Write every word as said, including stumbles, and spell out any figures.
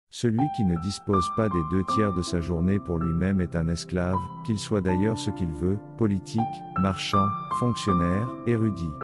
Celui qui ne dispose pas des deux tiers de sa journée pour lui-même est un esclave, qu'il soit d'ailleurs ce qu'il veut, politique, marchand, fonctionnaire, érudit.